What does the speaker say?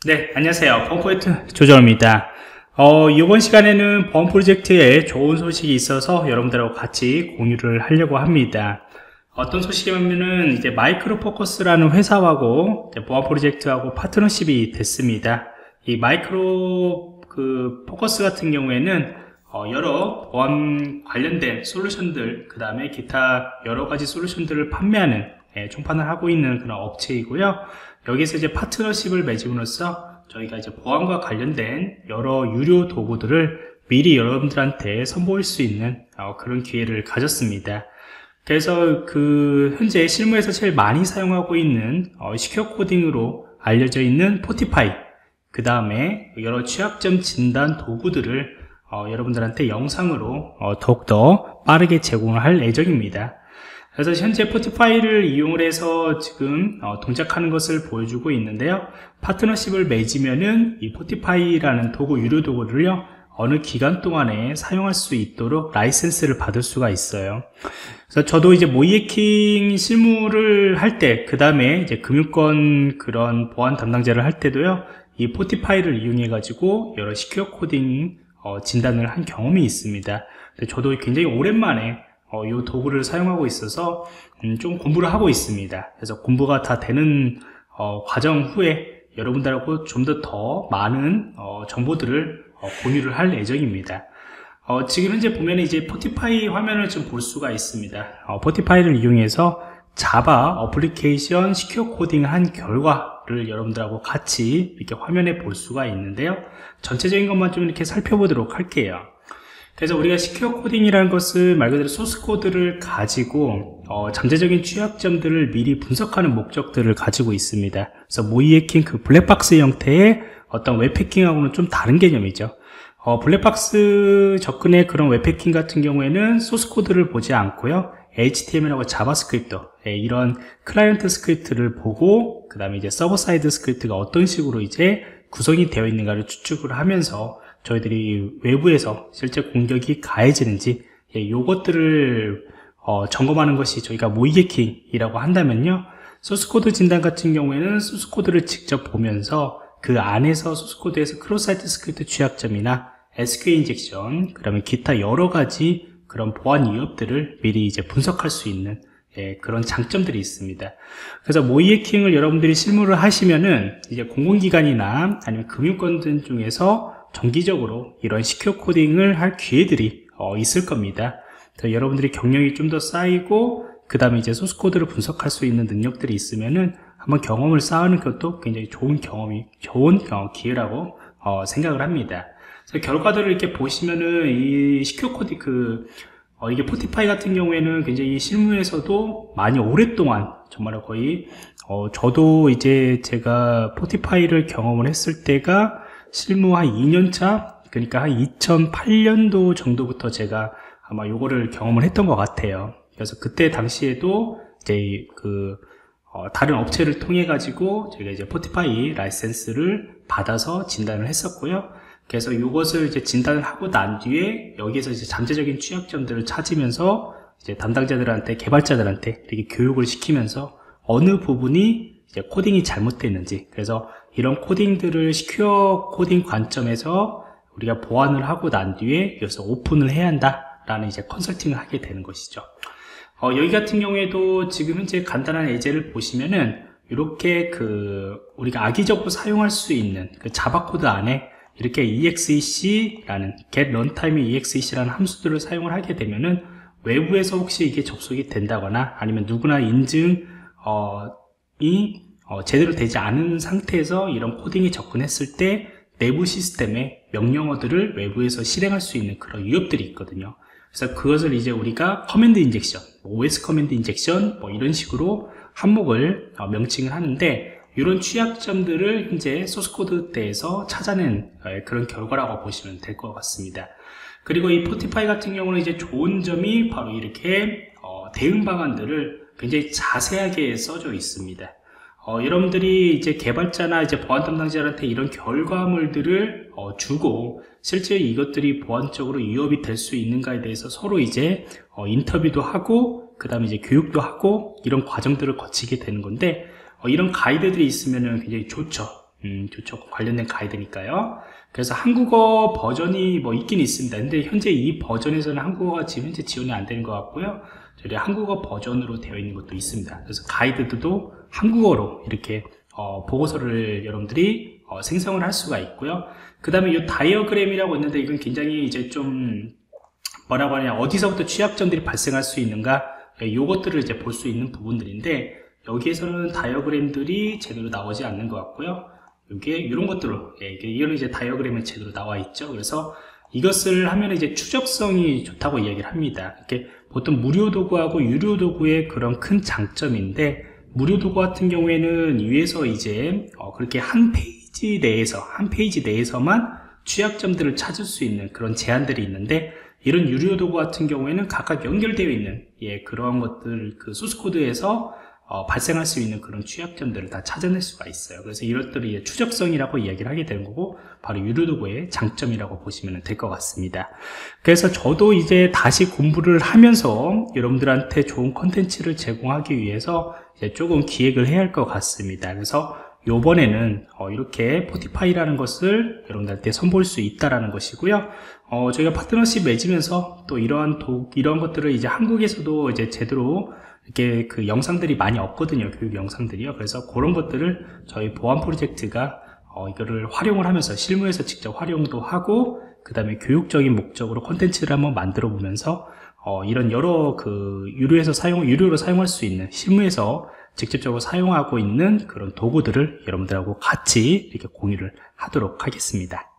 네, 안녕하세요. 보안 프로젝트 조정입니다. 이번 시간에는 보안 프로젝트에 좋은 소식이 있어서 여러분들하고 같이 공유를 하려고 합니다. 어떤 소식이냐면은 이제 마이크로 포커스라는 회사하고 보안 프로젝트하고 파트너십이 됐습니다. 이 마이크로 포커스 같은 경우에는 여러 보안 관련된 솔루션들, 그 다음에 기타 여러 가지 솔루션들을 판매하는 총판을 하고 있는 그런 업체이고요. 여기서 이제 파트너십을 맺음으로써 저희가 이제 보안과 관련된 여러 유료 도구들을 미리 여러분들한테 선보일 수 있는 그런 기회를 가졌습니다. 그래서 현재 실무에서 제일 많이 사용하고 있는 시큐어 코딩으로 알려져 있는 포티파이, 그 다음에 여러 취약점 진단 도구들을 여러분들한테 영상으로 더욱더 빠르게 제공을 할 예정입니다. 그래서 현재 포티파이를 이용을 해서 지금 동작하는 것을 보여주고 있는데요. 파트너십을 맺으면은 이 포티파이라는 도구, 유료 도구를요, 어느 기간 동안에 사용할 수 있도록 라이센스를 받을 수가 있어요. 그래서 저도 이제 모이해킹 실무를 할 때, 그 다음에 이제 금융권 그런 보안 담당자를 할 때도요, 이 포티파이를 이용해 가지고 여러 시큐어 코딩 진단을 한 경험이 있습니다. 저도 굉장히 오랜만에 이 도구를 사용하고 있어서 좀 공부를 하고 있습니다. 그래서 공부가 다 되는 과정 후에 여러분들하고 좀 더 많은 정보들을 공유를 할 예정입니다. 지금 현재 보면 이제 포티파이 화면을 좀 볼 수가 있습니다. 포티파이를 이용해서 자바 어플리케이션 시큐어 코딩을 한 결과를 여러분들하고 같이 이렇게 화면에 볼 수가 있는데요. 전체적인 것만 좀 이렇게 살펴보도록 할게요. 그래서 우리가 시큐어 코딩이라는 것은 말 그대로 소스 코드를 가지고 잠재적인 취약점들을 미리 분석하는 목적들을 가지고 있습니다. 그래서 모이해킹 블랙박스 형태의 어떤 웹해킹하고는 좀 다른 개념이죠. 블랙박스 접근의 그런 웹해킹 같은 경우에는 소스 코드를 보지 않고요, HTML하고 자바스크립트, 이런 클라이언트 스크립트를 보고, 그 다음에 이제 서버 사이드 스크립트가 어떤 식으로 이제 구성이 되어 있는가를 추측을 하면서 저희들이 외부에서 실제 공격이 가해지는지, 요것들을 점검하는 것이 저희가 모이해킹이라고 한다면요, 소스코드 진단 같은 경우에는 소스코드를 직접 보면서 그 안에서 소스코드에서 크로사이트 스크립트 취약점이나 SQL 인젝션, 그 다음에 기타 여러 가지 그런 보안 위협들을 미리 이제 분석할 수 있는 그런 장점들이 있습니다. 그래서 모이해킹을 여러분들이 실무를 하시면은 이제 공공기관이나 아니면 금융권 중에서 정기적으로 이런 시큐어 코딩을 할 기회들이 있을 겁니다. 그래서 여러분들이 경력이 좀 더 쌓이고, 그 다음에 이제 소스 코드를 분석할 수 있는 능력들이 있으면은 한번 경험을 쌓는 것도 굉장히 좋은 기회라고 생각을 합니다. 그래서 결과들을 이렇게 보시면은 이 시큐어 코딩 이게 포티파이 같은 경우에는 굉장히 실무에서도 많이 오랫동안, 정말 거의 저도 이제 제가 포티파이를 경험을 했을 때가 실무 한 2년차, 그러니까 한 2008년도 정도부터 제가 아마 요거를 경험을 했던 것 같아요. 그래서 그때 당시에도 이제 다른 업체를 통해 가지고 제가 이제 포티파이 라이센스를 받아서 진단을 했었고요. 그래서 이것을 이제 진단을 하고 난 뒤에 여기에서 이제 잠재적인 취약점들을 찾으면서 이제 담당자들한테, 개발자들한테 이렇게 교육을 시키면서 어느 부분이 이제 코딩이 잘못됐는지, 그래서 이런 코딩들을 시큐어 코딩 관점에서 우리가 보완을 하고 난 뒤에 여기서 오픈을 해야 한다라는 이제 컨설팅을 하게 되는 것이죠. 여기 같은 경우에도 지금 현재 간단한 예제를 보시면은 이렇게 우리가 악의적으로 사용할 수 있는 자바 코드 안에 이렇게 exec라는 get runtime exec라는 함수들을 사용을 하게 되면은 외부에서 혹시 이게 접속이 된다거나 아니면 누구나 인증이 제대로 되지 않은 상태에서 이런 코딩에 접근했을 때 내부 시스템의 명령어들을 외부에서 실행할 수 있는 그런 위협들이 있거든요. 그래서 그것을 이제 우리가 커맨드 인젝션, OS 커맨드 인젝션 이런 식으로 항목을 명칭을 하는데, 이런 취약점들을 이제 소스코드 때에서 찾아낸 그런 결과라고 보시면 될 것 같습니다. 그리고 이 포티파이 같은 경우는 이제 좋은 점이 바로 이렇게 대응 방안들을 굉장히 자세하게 써져 있습니다. 여러분들이 이제 개발자나 이제 보안 담당자한테 이런 결과물들을 주고 실제 이것들이 보안적으로 위협이 될 수 있는가에 대해서 서로 이제 인터뷰도 하고, 그 다음에 이제 교육도 하고, 이런 과정들을 거치게 되는 건데, 이런 가이드들이 있으면 굉장히 좋죠. 좋죠. 관련된 가이드니까요. 그래서 한국어 버전이 뭐 있긴 있습니다. 근데 현재 이 버전에서는 한국어가 지금 현재 지원이 안 되는 것 같고요. 저희 한국어 버전으로 되어 있는 것도 있습니다. 그래서 가이드도 한국어로 이렇게 보고서를 여러분들이 생성을 할 수가 있고요. 그 다음에 이 다이어그램이라고 있는데 이건 굉장히 이제 좀 뭐라고 하냐, 어디서부터 취약점들이 발생할 수 있는가, 요것들을 이제 볼 수 있는 부분들인데, 여기에서는 다이어그램들이 제대로 나오지 않는 것 같고요. 이게 이런 것들로, 이거는 이제 다이어그램은 제대로 나와 있죠. 그래서 이것을 하면 이제 추적성이 좋다고 이야기를 합니다. 이렇게 보통 무료 도구하고 유료 도구의 그런 큰 장점인데, 무료 도구 같은 경우에는 위에서 이제 그렇게 한 페이지 내에서만 취약점들을 찾을 수 있는 그런 제한들이 있는데, 이런 유료 도구 같은 경우에는 각각 연결되어 있는 그러한 것들, 그 소스 코드에서 발생할 수 있는 그런 취약점들을 다 찾아낼 수가 있어요. 그래서 이것들이 추적성이라고 이야기를 하게 되는 거고, 바로 유료 도구의 장점이라고 보시면 될 것 같습니다. 그래서 저도 이제 다시 공부를 하면서 여러분들한테 좋은 컨텐츠를 제공하기 위해서 이제 조금 기획을 해야 할 것 같습니다. 그래서 요번에는 이렇게 포티파이라는 것을 여러분들한테 선보일 수 있다라는 것이고요. 저희가 파트너십 맺으면서 또 이러한 것들을 이제 한국에서도 이제 제대로 이렇게 그 영상들이 많이 없거든요. 교육 영상들이요. 그래서 그런 것들을 저희 보안 프로젝트가 이거를 활용을 하면서 실무에서 직접 활용도 하고, 그 다음에 교육적인 목적으로 콘텐츠를 한번 만들어 보면서 이런 여러 그 유료로 사용할 수 있는, 실무에서 직접적으로 사용하고 있는 그런 도구들을 여러분들하고 같이 이렇게 공유를 하도록 하겠습니다.